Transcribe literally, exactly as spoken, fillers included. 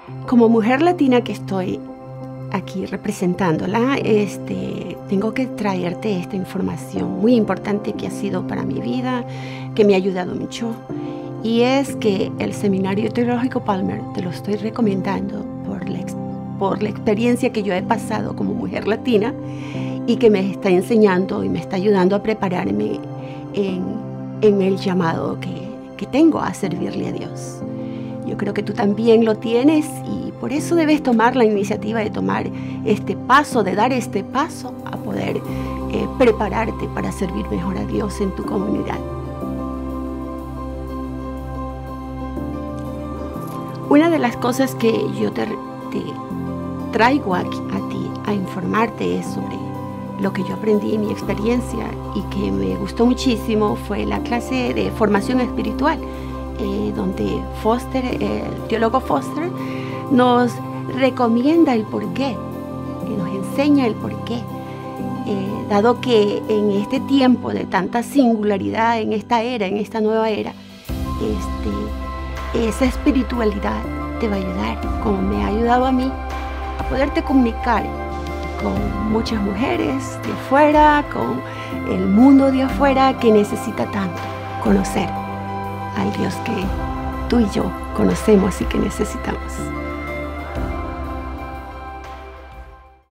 Como mujer latina que estoy aquí representándola, este, tengo que traerte esta información muy importante que ha sido para mi vida, que me ha ayudado mucho. Y es que el Seminario Teológico Palmer te lo estoy recomendando por la, por la experiencia que yo he pasado como mujer latina y que me está enseñando y me está ayudando a prepararme en, en el llamado que, que tengo a servirle a Dios. Yo creo que tú también lo tienes y por eso debes tomar la iniciativa de tomar este paso, de dar este paso a poder eh, prepararte para servir mejor a Dios en tu comunidad. Una de las cosas que yo te, te traigo aquí a ti a informarte es sobre lo que yo aprendí en mi experiencia y que me gustó muchísimo fue la clase de formación espiritual. Eh, donde Foster, eh, el teólogo Foster nos recomienda el porqué, y nos enseña el porqué, eh, dado que en este tiempo de tanta singularidad, en esta era, en esta nueva era, este, esa espiritualidad te va a ayudar, como me ha ayudado a mí, a poderte comunicar con muchas mujeres de afuera, con el mundo de afuera que necesita tanto conocer al Dios que tú y yo conocemos y que necesitamos.